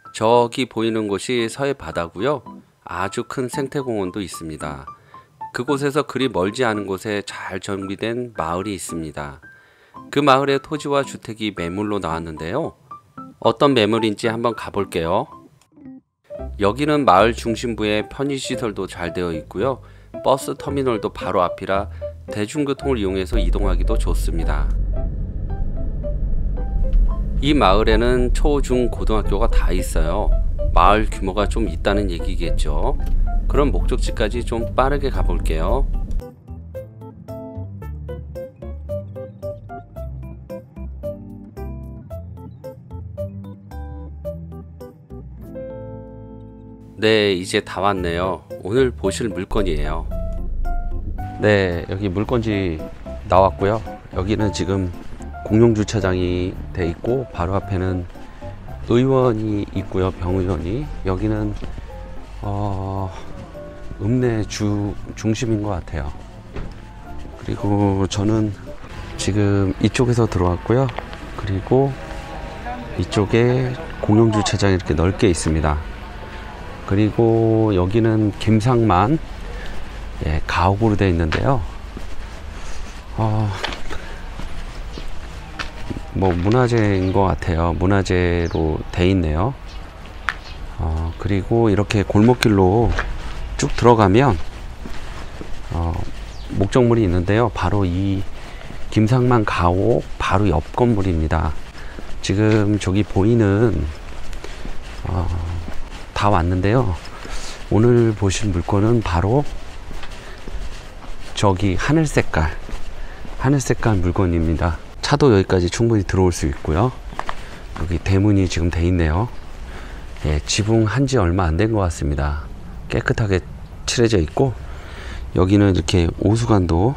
저기 보이는 곳이 서해 바다고요. 아주 큰 생태공원도 있습니다. 그곳에서 그리 멀지 않은 곳에 잘 정비된 마을이 있습니다. 그 마을의 토지와 주택이 매물로 나왔는데요. 어떤 매물인지 한번 가볼게요. 여기는 마을 중심부에 편의시설도 잘 되어 있고요. 버스 터미널도 바로 앞이라 대중교통을 이용해서 이동하기도 좋습니다. 이 마을에는 초, 중, 고등학교가 다 있어요. 마을 규모가 좀 있다는 얘기겠죠. 그럼 목적지까지 좀 빠르게 가볼게요. 네, 이제 다 왔네요. 오늘 보실 물건이에요. 네, 여기 물건지 나왔고요. 여기는 지금 공용주차장이 돼 있고 바로 앞에는 의원이 있고요. 병의원이. 여기는 읍내 중심인 것 같아요. 그리고 저는 지금 이쪽에서 들어왔고요. 그리고 이쪽에 공용주차장이 이렇게 넓게 있습니다. 그리고 여기는 김상만 가옥으로 되어 있는데요. 뭐 문화재인 것 같아요. 문화재로 돼 있네요. 그리고 이렇게 골목길로 쭉 들어가면 목적물이 있는데요. 바로 이 김상만 가옥 바로 옆 건물입니다. 지금 저기 보이는 다 왔는데요. 오늘 보실 물건은 바로 저기 하늘 색깔 물건입니다. 차도 여기까지 충분히 들어올 수 있고요. 여기 대문이 지금 돼 있네요. 지붕한 지 얼마 안 된 것 같습니다. 깨끗하게 칠해져 있고, 여기는 이렇게 오수관도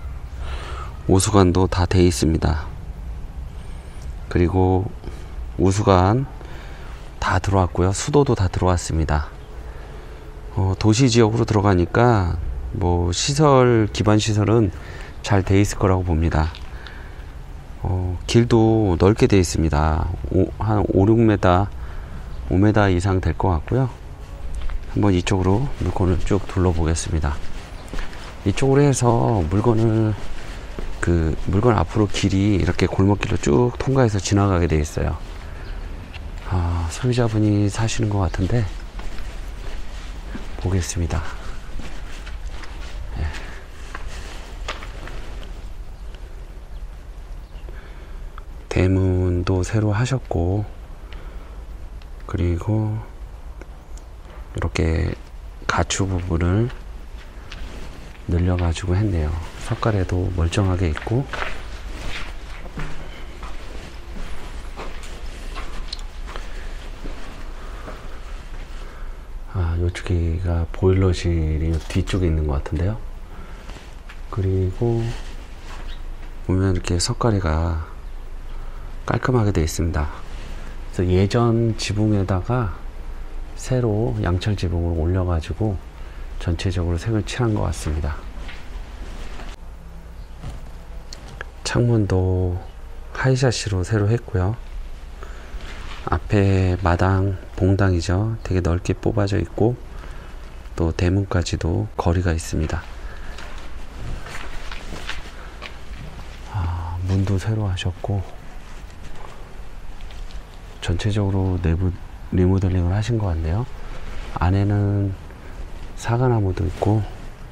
다 돼 있습니다. 그리고 우수관 다 들어왔고요. 수도도 다 들어왔습니다. 도시 지역으로 들어가니까 뭐 기반 시설은 잘 돼 있을 거라고 봅니다. 길도 넓게 돼 있습니다. 한 5m 이상 될 것 같고요. 한번 이쪽으로 물건을 쭉 둘러보겠습니다. 이쪽으로 해서 물건 앞으로 길이 이렇게 골목길로 쭉 통과해서 지나가게 돼 있어요. 소유자분이 사시는 것 같은데 보겠습니다. 대문도 새로 하셨고, 그리고 이렇게 가추 부분을 늘려 가지고 했네요. 석가래도 멀쩡하게 있고, 이쪽가 보일러실이 뒤쪽에 있는 것 같은데요. 그리고 보면 이렇게 석가래가 깔끔하게 되어 있습니다. 그래서 예전 지붕에다가 새로 양철 지붕을 올려가지고 전체적으로 색을 칠한 것 같습니다. 창문도 하이샤시로 새로 했고요. 앞에 마당, 봉당이죠. 되게 넓게 뽑아져 있고, 또 대문까지도 거리가 있습니다. 문도 새로 하셨고, 전체적으로 내부 리모델링을 하신 것 같네요. 안에는 사과나무도 있고,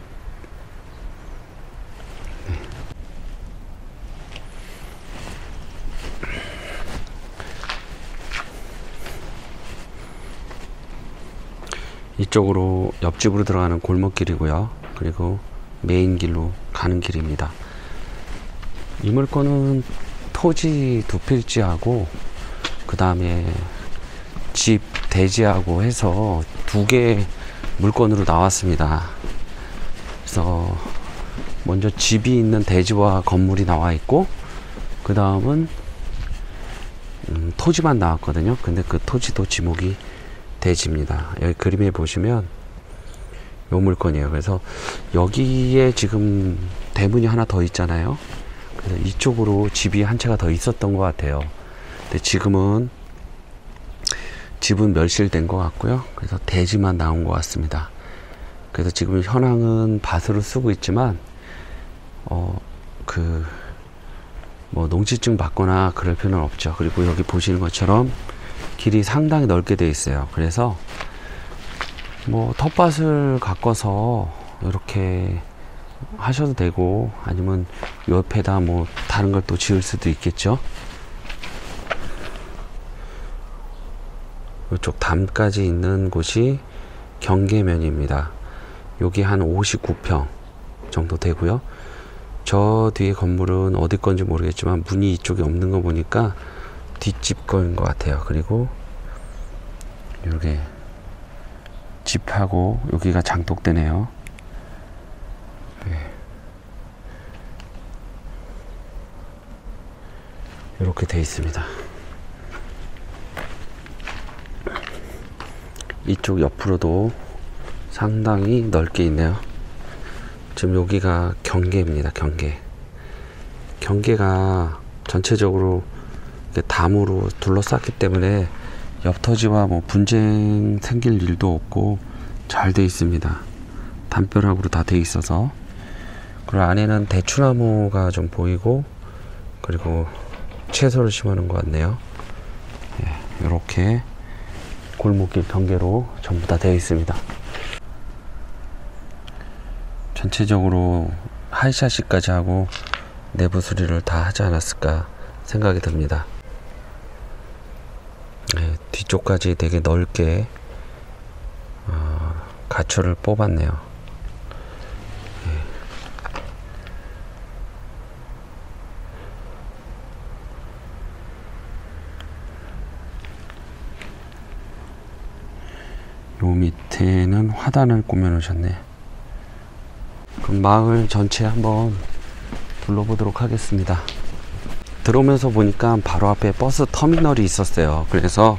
이쪽으로 옆집으로 들어가는 골목길이고요. 그리고 메인 길로 가는 길입니다. 이 물건은 토지 2필지하고 그 다음에 집 대지하고 해서 2개 물건으로 나왔습니다. 그래서 먼저 집이 있는 대지와 건물이 나와 있고, 그 다음은 토지만 나왔거든요. 근데 그 토지도 지목이 대지입니다. 여기 그림에 보시면 요 물건이에요. 그래서 여기에 지금 대문이 하나 더 있잖아요. 그래서 이쪽으로 집이 한 채가 더 있었던 것 같아요. 근데 지금은 집은 멸실된 것 같고요. 그래서 대지만 나온 것 같습니다. 그래서 지금 현황은 밭으로 쓰고 있지만 뭐 농지증 받거나 그럴 필요는 없죠. 그리고 여기 보시는 것처럼 길이 상당히 넓게 되어 있어요. 그래서 뭐 텃밭을 가꿔서 이렇게 하셔도 되고, 아니면 옆에다 뭐 다른 걸 또 지을 수도 있겠죠. 이쪽 담까지 있는 곳이 경계면입니다. 여기 한 59평 정도 되고요. 저 뒤에 건물은 어디 건지 모르겠지만 문이 이쪽에 없는 거 보니까 뒷집 거인 것 같아요. 그리고 이렇게 집하고 여기가 장독대네요. 네. 이렇게 돼 있습니다. 이쪽 옆으로도 상당히 넓게 있네요. 지금 여기가 경계입니다. 경계가 전체적으로 담으로 둘러쌌기 때문에 옆터지와 뭐 분쟁 생길 일도 없고 잘 돼 있습니다. 담벼락으로 다 돼 있어서. 그리고 안에는 대추나무가 좀 보이고, 그리고 채소를 심어 놓은 것 같네요. 이렇게 골목길 경계로 전부 다 되어 있습니다. 전체적으로 하이샤시까지 하고 내부 수리를 다 하지 않았을까 생각이 듭니다. 뒤쪽까지 되게 넓게 가초를 뽑았네요. 요 밑에는 화단을 꾸며 놓으셨네. 그럼 마을 전체 한번 둘러보도록 하겠습니다. 들어오면서 보니까 바로 앞에 버스 터미널이 있었어요. 그래서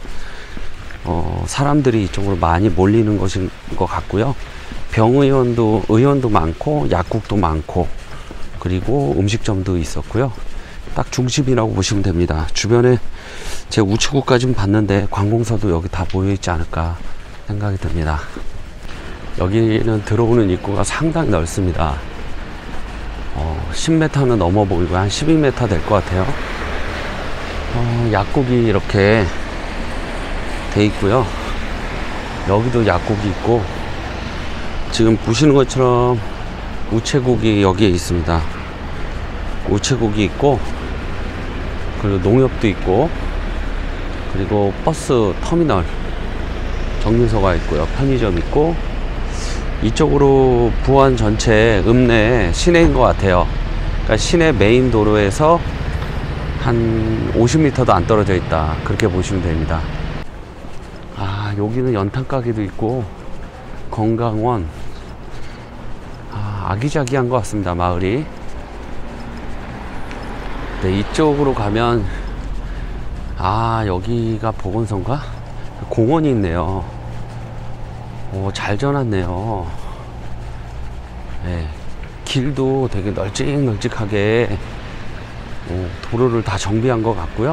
사람들이 이쪽으로 많이 몰리는 것인 것 같고요. 의원도 많고, 약국도 많고, 그리고 음식점도 있었고요. 딱 중심이라고 보시면 됩니다. 주변에 제 우측구까지는 봤는데 관공서도 여기 다 모여 있지 않을까 생각이 듭니다. 여기는 들어오는 입구가 상당히 넓습니다. 10m는 넘어 보이고 한 12m 될 것 같아요. 약국이 이렇게 돼 있고요. 여기도 약국이 있고, 지금 보시는 것처럼 우체국이 여기에 있습니다. 우체국이 있고, 그리고 농협도 있고, 그리고 버스 터미널 정류소가 있고요. 편의점 있고, 이쪽으로 부안 전체 읍내 시내인 것 같아요. 그러니까 시내 메인 도로에서 한 50m도 안 떨어져 있다, 그렇게 보시면 됩니다. 여기는 연탄 가게도 있고 건강원. 아기자기한 것 같습니다, 마을이. 네, 이쪽으로 가면 여기가 보건소인가? 공원이 있네요. 잘 져놨네요. 네, 길도 되게 널찍널찍하게 도로를 다 정비한 것 같고요.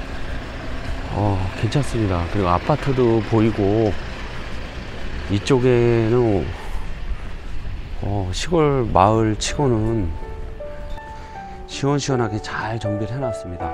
괜찮습니다. 그리고 아파트도 보이고, 이쪽에는 시골 마을 치고는 시원시원하게 잘 정비를 해놨습니다.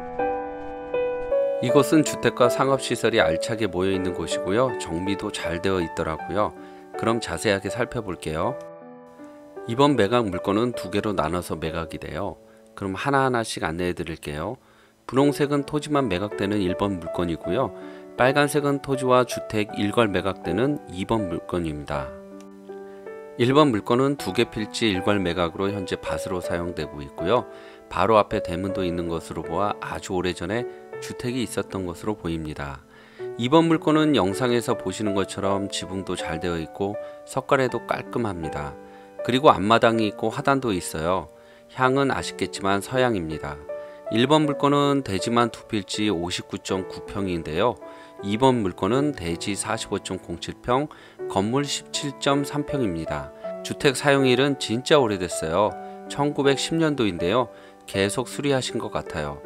이곳은 주택과 상업시설이 알차게 모여있는 곳이고요. 정비도 잘 되어 있더라고요. 그럼 자세하게 살펴볼게요. 이번 매각 물건은 두 개로 나눠서 매각이 돼요. 그럼 하나하나씩 안내해 드릴게요. 분홍색은 토지만 매각되는 1번 물건이고요. 빨간색은 토지와 주택 일괄 매각되는 2번 물건입니다. 1번 물건은 두 개 필지 일괄 매각으로 현재 밭으로 사용되고 있고요. 바로 앞에 대문도 있는 것으로 보아 아주 오래전에 주택이 있었던 것으로 보입니다. 2번 물건은 영상에서 보시는 것처럼 지붕도 잘 되어 있고 석가래도 깔끔합니다. 그리고 앞마당이 있고 하단도 있어요. 향은 아쉽겠지만 서향입니다. 1번 물건은 대지만 두 필지 59.9평인데요. 2번 물건은 대지 45.07평, 건물 17.3평입니다. 주택 사용일은 진짜 오래됐어요. 1910년도인데요. 계속 수리하신 것 같아요.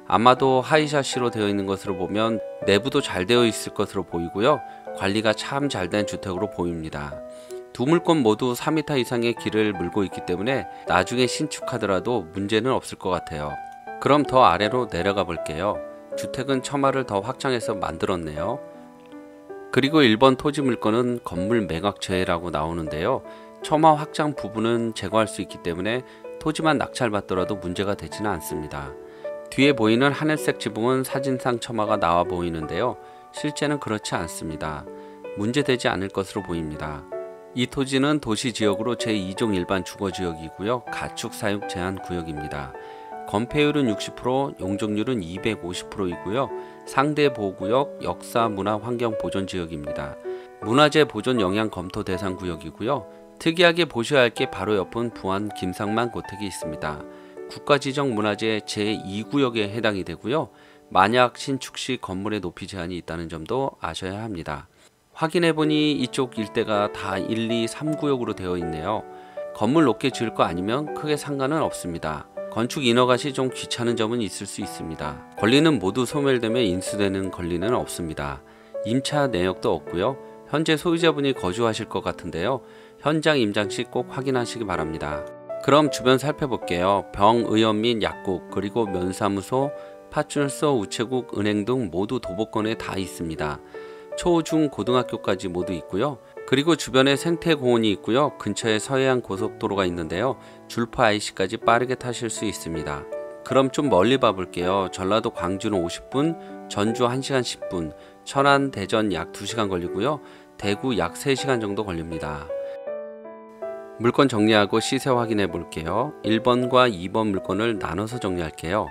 아마도 하이샤시로 되어 있는 것으로 보면 내부도 잘 되어 있을 것으로 보이고요. 관리가 참 잘 된 주택으로 보입니다. 두 물건 모두 4m 이상의 길을 물고 있기 때문에 나중에 신축하더라도 문제는 없을 것 같아요. 그럼 더 아래로 내려가 볼게요. 주택은 처마를 더 확장해서 만들었네요. 그리고 1번 토지 물건은 건물 매각 제외라고 나오는데요. 처마 확장 부분은 제거할 수 있기 때문에 토지만 낙찰받더라도 문제가 되지는 않습니다. 뒤에 보이는 하늘색 지붕은 사진상 처마가 나와 보이는데요. 실제는 그렇지 않습니다. 문제되지 않을 것으로 보입니다. 이 토지는 도시지역으로 제2종 일반 주거지역이고요. 가축 사육 제한 구역입니다. 건폐율은 60%, 용적률은 250%이고요. 상대 보호구역, 역사, 문화, 환경 보존 지역입니다. 문화재 보존 영향 검토 대상 구역이고요. 특이하게 보셔야 할 게 바로 옆은 부안 김상만 고택이 있습니다. 국가지정 문화재 제2구역에 해당이 되고요. 만약 신축 시 건물의 높이 제한이 있다는 점도 아셔야 합니다. 확인해보니 이쪽 일대가 다 1, 2, 3구역으로 되어 있네요. 건물 높게 지을 거 아니면 크게 상관은 없습니다. 건축 인허가 시 좀 귀찮은 점은 있을 수 있습니다. 권리는 모두 소멸되며 인수되는 권리는 없습니다. 임차 내역도 없고요. 현재 소유자분이 거주하실 것 같은데요. 현장 임장 시 꼭 확인하시기 바랍니다. 그럼 주변 살펴볼게요. 병, 의원 및 약국, 그리고 면사무소, 파출소, 우체국, 은행 등 모두 도보권에 다 있습니다. 초, 중, 고등학교까지 모두 있고요. 그리고 주변에 생태공원이 있고요. 근처에 서해안 고속도로가 있는데요. 줄포 IC까지 빠르게 타실 수 있습니다. 그럼 좀 멀리 봐볼게요. 전라도 광주는 50분, 전주 1시간 10분, 천안, 대전 약 2시간 걸리고요. 대구 약 3시간 정도 걸립니다. 물건 정리하고 시세 확인해 볼게요. 1번과 2번 물건을 나눠서 정리할게요.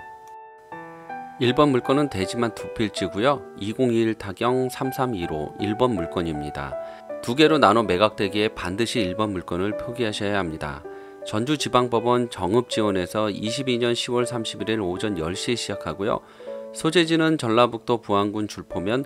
1번 물건은 대지만 2필지고요. 2021 타경 3315 1번 물건입니다. 두 개로 나눠 매각되기에 반드시 1번 물건을 표기하셔야 합니다. 전주지방법원 정읍지원에서 22년 10월 31일 오전 10시에 시작하고요. 소재지는 전라북도 부안군 줄포면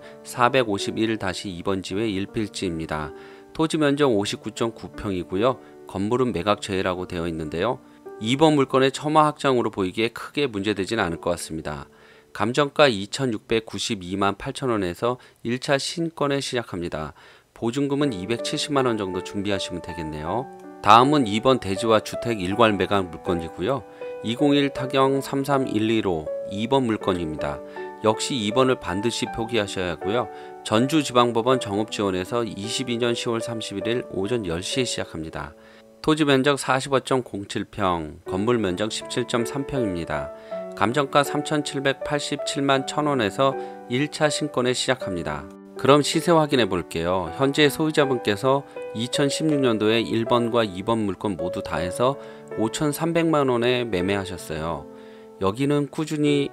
451-2번 지회 1필지입니다. 토지 면적 59.9평이고요. 건물은 매각 제외라고 되어 있는데요. 2번 물건의 처마 확장으로 보이기에 크게 문제되진 않을 것 같습니다. 감정가 2,692만 8천원에서 1차 신건에 시작합니다. 보증금은 270만원 정도 준비하시면 되겠네요. 다음은 2번 대지와 주택 일괄 매각 물건이고요. 201 타경 33115 2번 물건입니다. 역시 2번을 반드시 표기하셔야 하고요. 전주지방법원 정읍지원에서 22년 10월 31일 오전 10시에 시작합니다. 토지 면적 45.07평, 건물 면적 17.3평입니다. 감정가 3,787만 1,000원에서 1차 신건에 시작합니다. 그럼 시세 확인해 볼게요. 현재 소유자분께서 2016년도에 1번과 2번 물건 모두 다 해서 5,300만원에 매매하셨어요. 여기는 꾸준?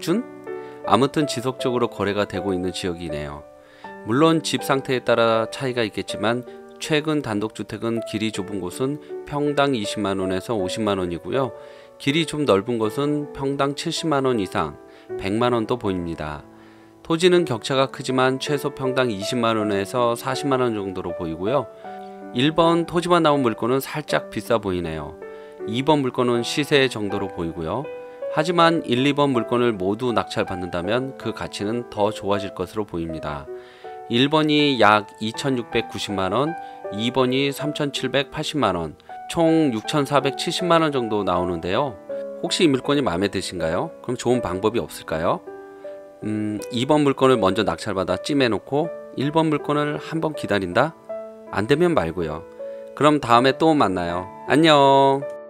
아무튼 지속적으로 거래가 되고 있는 지역이네요. 물론 집 상태에 따라 차이가 있겠지만 최근 단독주택은 길이 좁은 곳은 평당 20만원에서 50만원이고요. 길이 좀 넓은 곳은 평당 70만원 이상 100만원도 보입니다. 토지는 격차가 크지만 최소 평당 20만원에서 40만원 정도로 보이고요. 1번 토지만 나온 물건은 살짝 비싸 보이네요. 2번 물건은 시세 정도로 보이고요. 하지만 1, 2번 물건을 모두 낙찰받는다면 그 가치는 더 좋아질 것으로 보입니다. 1번이 약 2,690만원, 2번이 3,780만원, 총 6,470만원 정도 나오는데요. 혹시 이 물건이 마음에 드신가요? 그럼 좋은 방법이 없을까요? 2번 물건을 먼저 낙찰받아 찜해놓고 1번 물건을 한번 기다린다? 안되면 말고요. 그럼 다음에 또 만나요. 안녕.